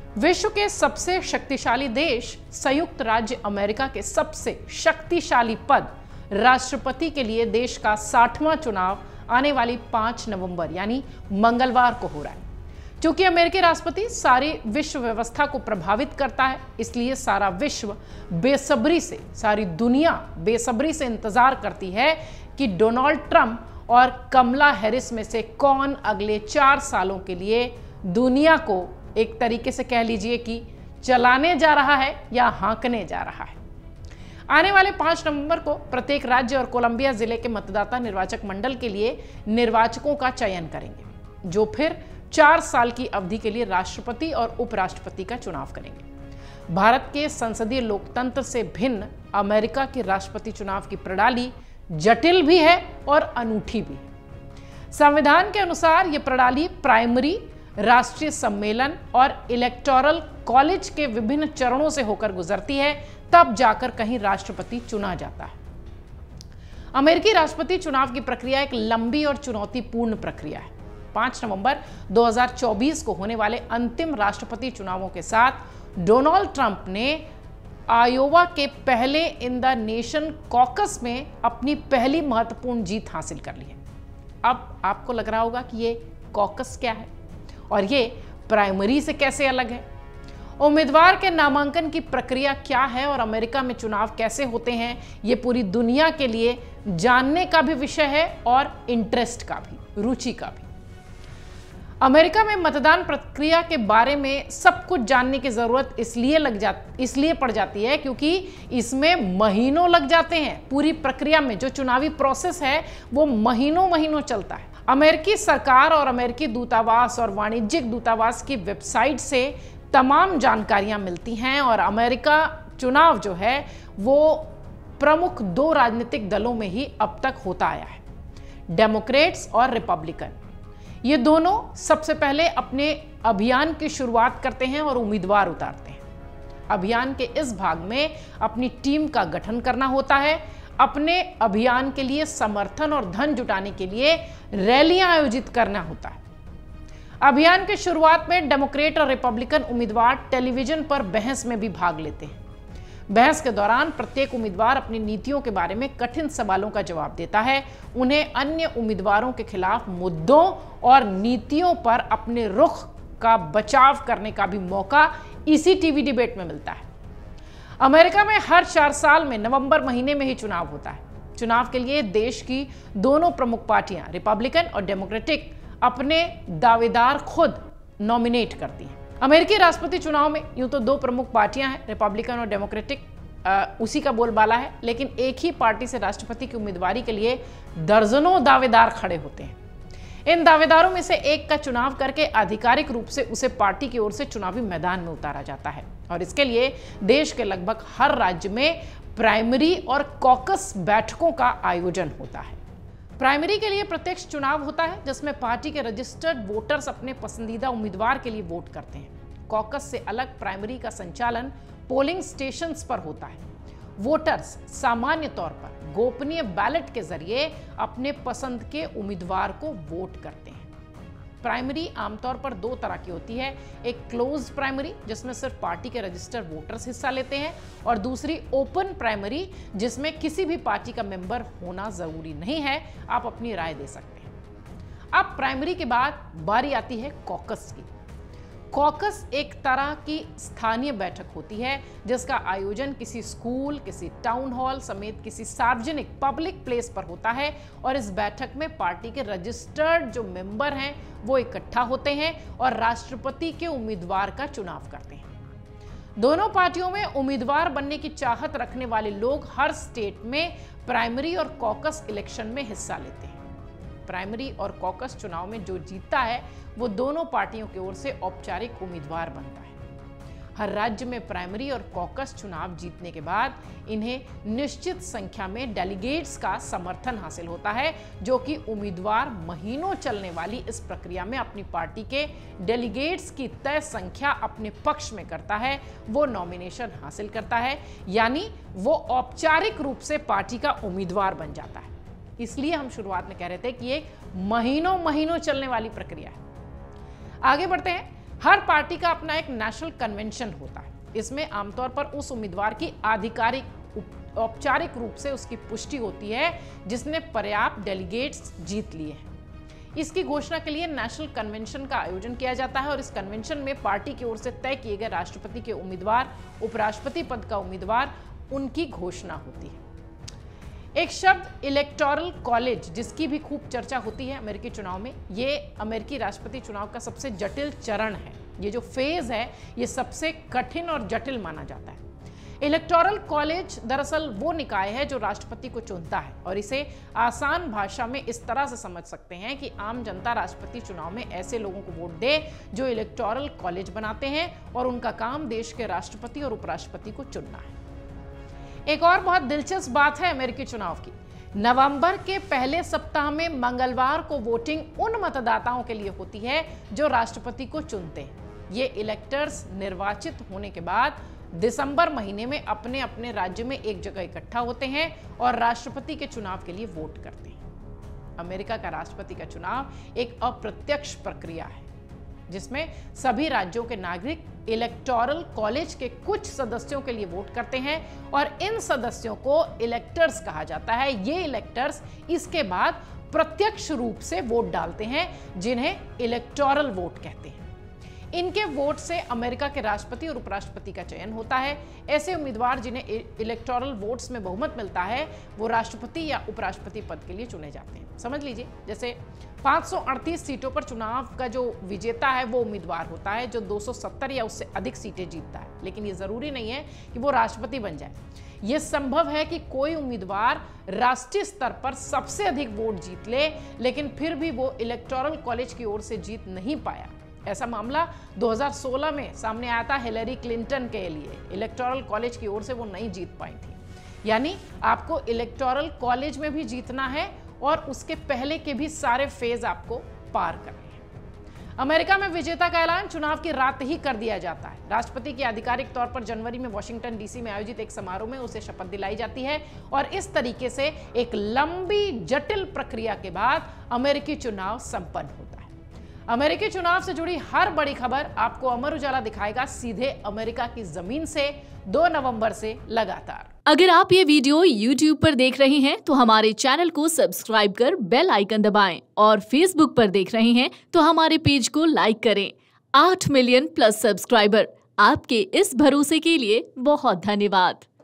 विश्व के सबसे शक्तिशाली देश संयुक्त राज्य अमेरिका के सबसे शक्तिशाली पद राष्ट्रपति के लिए देश का 60वां चुनाव आने वाली 5 नवंबर यानी मंगलवार को हो रहा है। क्योंकि अमेरिकी राष्ट्रपति सारी विश्व व्यवस्था को प्रभावित करता है, इसलिए सारा विश्व बेसब्री से, सारी दुनिया बेसब्री से इंतजार करती है कि डोनाल्ड ट्रंप और कमला हैरिस में से कौन अगले 4 सालों के लिए दुनिया को एक तरीके से कह लीजिए कि चलाने जा रहा है या हाँकने जा रहा है। आने वाले 5 नवंबर को प्रत्येक राज्य और कोलंबिया जिले के मतदाता निर्वाचक मंडल के लिए निर्वाचकों का चयन करेंगे, जो फिर 4 साल की अवधि के लिए राष्ट्रपति और उपराष्ट्रपति का चुनाव करेंगे। भारत के संसदीय लोकतंत्र से भिन्न अमेरिका के राष्ट्रपति चुनाव की प्रणाली जटिल भी है और अनूठी भी है। संविधान के अनुसार यह प्रणाली प्राइमरी, राष्ट्रीय सम्मेलन और इलेक्टोरल कॉलेज के विभिन्न चरणों से होकर गुजरती है, तब जाकर कहीं राष्ट्रपति चुना जाता है। अमेरिकी राष्ट्रपति चुनाव की प्रक्रिया एक लंबी और चुनौतीपूर्ण प्रक्रिया है। 5 नवंबर 2024 को होने वाले अंतिम राष्ट्रपति चुनावों के साथ डोनाल्ड ट्रंप ने आयोवा के पहले इन द नेशन कॉकस में अपनी पहली महत्वपूर्ण जीत हासिल कर ली है। अब आपको लग रहा होगा कि ये कॉकस क्या है और ये प्राइमरी से कैसे अलग है। उम्मीदवार के नामांकन की प्रक्रिया क्या है और अमेरिका में चुनाव कैसे होते हैं, ये पूरी दुनिया के लिए जानने का भी विषय है और इंटरेस्ट का भी, रुचि का भी। अमेरिका में मतदान प्रक्रिया के बारे में सब कुछ जानने की जरूरत इसलिए पड़ जाती है क्योंकि इसमें महीनों लग जाते हैं। पूरी प्रक्रिया में जो चुनावी प्रोसेस है वो महीनों चलता है। अमेरिकी सरकार और अमेरिकी दूतावास और वाणिज्यिक दूतावास की वेबसाइट से तमाम जानकारियां मिलती हैं और अमेरिका चुनाव जो है वो प्रमुख 2 राजनीतिक दलों में ही अब तक होता आया है, डेमोक्रेट्स और रिपब्लिकन। ये दोनों सबसे पहले अपने अभियान की शुरुआत करते हैं और उम्मीदवार उतारते हैं। अभियान के इस भाग में अपनी टीम का गठन करना होता है, अपने अभियान के लिए समर्थन और धन जुटाने के लिए रैलियां आयोजित करना होता है। अभियान की शुरुआत में डेमोक्रेट और रिपब्लिकन उम्मीदवार टेलीविजन पर बहस में भी भाग लेते हैं। बहस के दौरान प्रत्येक उम्मीदवार अपनी नीतियों के बारे में कठिन सवालों का जवाब देता है। उन्हें अन्य उम्मीदवारों के खिलाफ मुद्दों और नीतियों पर अपने रुख का बचाव करने का भी मौका इसी टीवी डिबेट में मिलता है। अमेरिका में हर 4 साल में नवंबर महीने में ही चुनाव होता है। चुनाव के लिए देश की दोनों प्रमुख पार्टियां रिपब्लिकन और डेमोक्रेटिक अपने दावेदार खुद नॉमिनेट करती हैं। अमेरिकी राष्ट्रपति चुनाव में यूं तो 2 प्रमुख पार्टियां हैं, रिपब्लिकन और डेमोक्रेटिक, उसी का बोलबाला है, लेकिन एक ही पार्टी से राष्ट्रपति की उम्मीदवारी के लिए दर्जनों दावेदार खड़े होते हैं। इन दावेदारों में से एक का चुनाव करके आधिकारिक रूप से उसे पार्टी की ओर से चुनावी मैदान में उतारा जाता है और इसके लिए देश के लगभग हर राज्य में प्राइमरी और कॉकस बैठकों का आयोजन होता है। प्राइमरी के लिए प्रत्यक्ष चुनाव होता है जिसमें पार्टी के रजिस्टर्ड वोटर्स अपने पसंदीदा उम्मीदवार के लिए वोट करते हैं। कॉकस से अलग प्राइमरी का संचालन पोलिंग स्टेशंस पर होता है। वोटर्स सामान्य तौर पर गोपनीय बैलेट के जरिए अपने पसंद के उम्मीदवार को वोट करते हैं। प्राइमरी आमतौर पर 2 तरह की होती है, एक क्लोज्ड प्राइमरी जिसमें सिर्फ पार्टी के रजिस्टर्ड वोटर्स हिस्सा लेते हैं और दूसरी ओपन प्राइमरी जिसमें किसी भी पार्टी का मेंबर होना जरूरी नहीं है, आप अपनी राय दे सकते हैं। अब प्राइमरी के बाद बारी आती है कॉकस की। कॉकस एक तरह की स्थानीय बैठक होती है जिसका आयोजन किसी स्कूल, किसी टाउन हॉल समेत किसी सार्वजनिक पब्लिक प्लेस पर होता है और इस बैठक में पार्टी के रजिस्टर्ड जो मेंबर हैं वो इकट्ठा होते हैं और राष्ट्रपति के उम्मीदवार का चुनाव करते हैं। दोनों पार्टियों में उम्मीदवार बनने की चाहत रखने वाले लोग हर स्टेट में प्राइमरी और कॉकस इलेक्शन में हिस्सा लेते हैं। प्राइमरी और कॉकस चुनाव में जो जीतता है वो दोनों पार्टियों की ओर से औपचारिक उम्मीदवार बनता है। हर राज्य में प्राइमरी और कॉकस चुनाव जीतने के बाद इन्हें निश्चित संख्या में डेलीगेट्स का समर्थन हासिल होता है, जो कि उम्मीदवार महीनों चलने वाली इस प्रक्रिया में अपनी पार्टी के डेलीगेट्स की तय संख्या अपने पक्ष में करता है, वो नॉमिनेशन हासिल करता है, यानी वो औपचारिक रूप से पार्टी का उम्मीदवार बन जाता है। इसलिए हम शुरुआत में कह रहे थे कि एक महीनों चलने वाली प्रक्रिया है। आगे बढ़ते हैं। हर पार्टी का अपना एक नेशनल कन्वेंशन होता है। इसमें आमतौर पर उस उम्मीदवार की आधिकारिक औपचारिक रूप से उसकी पुष्टि होती है जिसने पर्याप्त डेलीगेट्स जीत लिए हैं। इसकी घोषणा के लिए नेशनल कन्वेंशन का आयोजन किया जाता है और इस कन्वेंशन में पार्टी की ओर से तय किए गए राष्ट्रपति के उम्मीदवार, उपराष्ट्रपति पद का उम्मीदवार, उनकी घोषणा होती है। एक शब्द इलेक्टोरल कॉलेज, जिसकी भी खूब चर्चा होती है अमेरिकी चुनाव में, ये अमेरिकी राष्ट्रपति चुनाव का सबसे जटिल चरण है। ये जो फेज है ये सबसे कठिन और जटिल माना जाता है। इलेक्टोरल कॉलेज दरअसल वो निकाय है जो राष्ट्रपति को चुनता है और इसे आसान भाषा में इस तरह से समझ सकते हैं कि आम जनता राष्ट्रपति चुनाव में ऐसे लोगों को वोट दे जो इलेक्टोरल कॉलेज बनाते हैं और उनका काम देश के राष्ट्रपति और उपराष्ट्रपति को चुनना है। एक और बहुत दिलचस्प बात है अमेरिकी चुनाव की। नवंबर के पहले सप्ताह में मंगलवार को वोटिंग उन मतदाताओं के लिए होती है जो राष्ट्रपति को चुनते हैं। ये इलेक्टर्स निर्वाचित होने के बाद दिसंबर महीने में अपने अपने राज्य में एक जगह इकट्ठा होते हैं और राष्ट्रपति के चुनाव के लिए वोट करते हैं। अमेरिका का राष्ट्रपति का चुनाव एक अप्रत्यक्ष प्रक्रिया है जिसमें सभी राज्यों के नागरिक इलेक्टोरल कॉलेज के कुछ सदस्यों के लिए वोट करते हैं और इन सदस्यों को इलेक्टर्स कहा जाता है। ये इलेक्टर्स इसके बाद प्रत्यक्ष रूप से वोट डालते हैं जिन्हें इलेक्टोरल वोट कहते हैं। इनके वोट से अमेरिका के राष्ट्रपति और उपराष्ट्रपति का चयन होता है। ऐसे उम्मीदवार जिन्हें इलेक्टोरल वोट्स में बहुमत मिलता है वो राष्ट्रपति या उपराष्ट्रपति पद के लिए चुने जाते हैं। समझ लीजिए, जैसे 538 सीटों पर चुनाव का जो विजेता है वो उम्मीदवार होता है जो 270 या उससे अधिक सीटें जीतता है, लेकिन ये जरूरी नहीं है कि वो राष्ट्रपति बन जाए। ये संभव है कि कोई उम्मीदवार राष्ट्रीय स्तर पर सबसे अधिक वोट जीत ले लेकिन फिर भी वो इलेक्टोरल कॉलेज की ओर से जीत नहीं पाया। ऐसा मामला 2016 में सामने आया था हिलरी क्लिंटन के लिए। इलेक्टोरल कॉलेज की ओर से वो नहीं जीत पाई थी। यानी आपको इलेक्टोरल कॉलेज में भी जीतना है और उसके पहले के भी सारे फेज आपको पार करने हैं। अमेरिका में विजेता का ऐलान चुनाव की रात ही कर दिया जाता है। राष्ट्रपति की आधिकारिक तौर पर जनवरी में वॉशिंगटन डीसी में आयोजित एक समारोह में उसे शपथ दिलाई जाती है और इस तरीके से एक लंबी जटिल प्रक्रिया के बाद अमेरिकी चुनाव संपन्न होता है। अमेरिकी चुनाव से जुड़ी हर बड़ी खबर आपको अमर उजाला दिखाएगा सीधे अमेरिका की जमीन से 2 नवंबर से लगातार। अगर आप ये वीडियो YouTube पर देख रहे हैं तो हमारे चैनल को सब्सक्राइब कर बेल आइकन दबाएं और Facebook पर देख रहे हैं तो हमारे पेज को लाइक करें। 8 मिलियन प्लस सब्सक्राइबर, आपके इस भरोसे के लिए बहुत धन्यवाद।